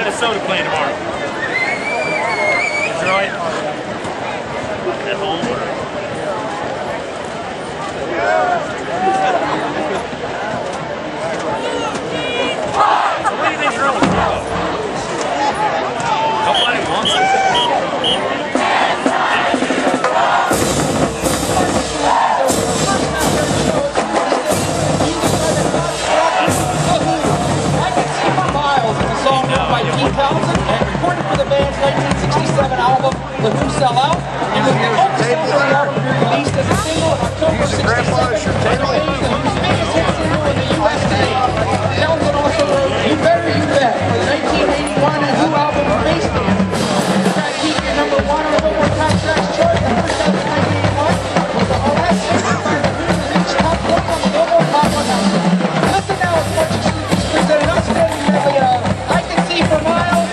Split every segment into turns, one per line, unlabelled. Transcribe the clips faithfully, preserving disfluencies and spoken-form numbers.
Minnesota playing tomorrow. Detroit. At home. So what do you think's wrong with Chicago? Don't let him want something.
And recorded for the band's nineteen sixty-seven album, The Who Sell Out. It was the only song for the album to be released as a single in October sixty-seven. It remains the Who's biggest hit single in the U S A. Townsend also wrote You Better You Bet for the nineteen eighty-one Who album Space Band. The track peaked at number one on the Billboard Top Tracks chart in the first half of nineteen eighty-one. Was the last single by the Who to reach top one on the Billboard Top one hundred. Listen now as much as she's presented an outstanding medley of I Can See for Miles.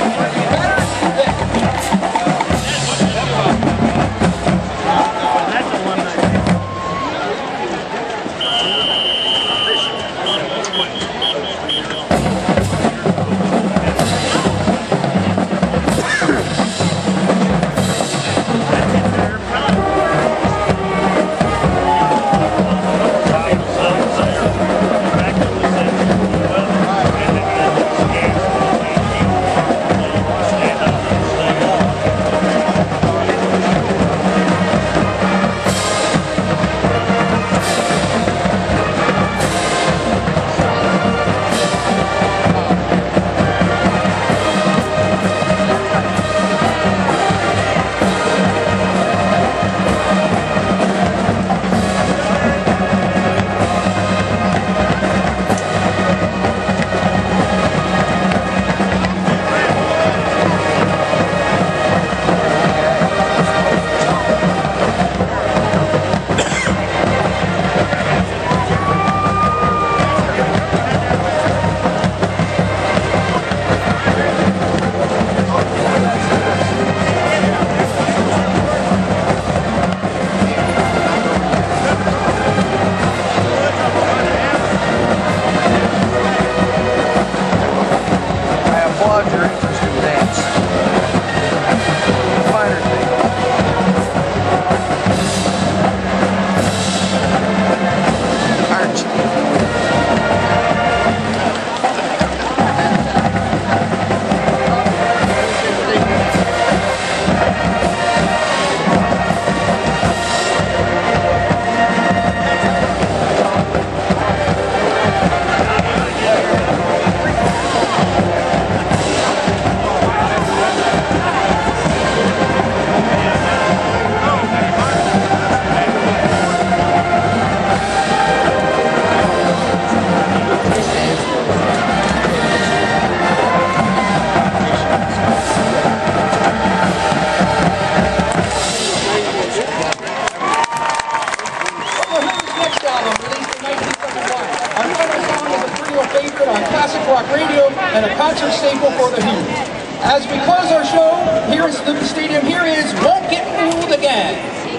And a concert staple for the Who. As we close our show here in Lucas Stadium, here is Won't Get Fooled Again.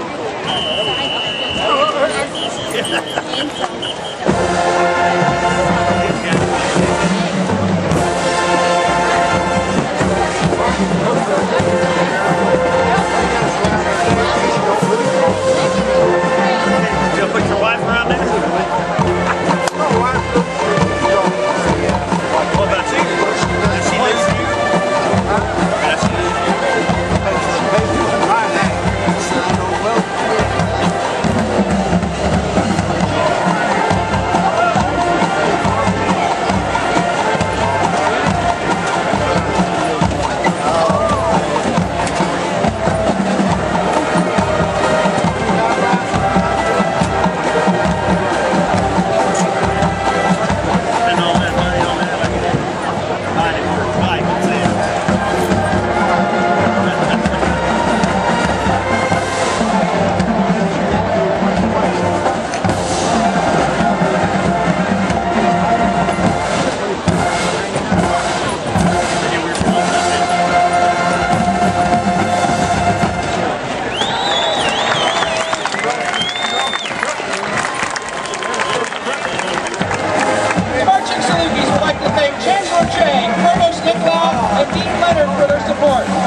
You gonna put your wife around there? What about you? Does she lose you? Does she lose you?
Team Leonard for their support.